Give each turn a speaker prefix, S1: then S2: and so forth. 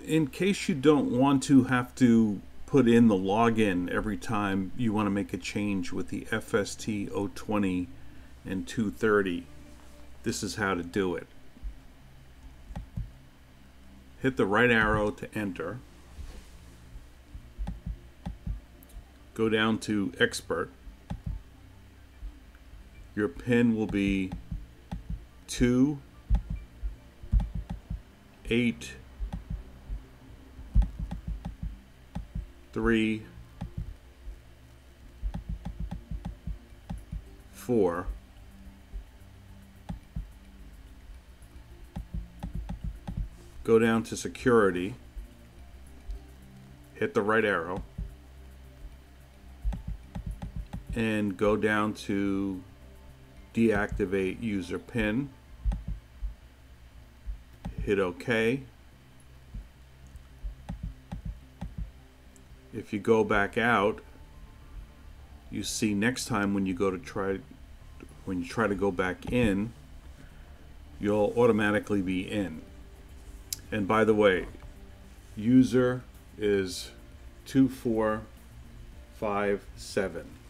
S1: in case you don't want to have to put in the login every time you want to make a change with the FST020 and 230, this is how to do it. Hit the right arrow to enter. Go down to Expert. Your pin will be 2, 8, 3, 4. Go down to Security. Hit the right arrow. And go down to Deactivate User PIN. Hit OK. If you go back out, you see next time when you try to go back in, you'll automatically be in. And by the way, user is 2457.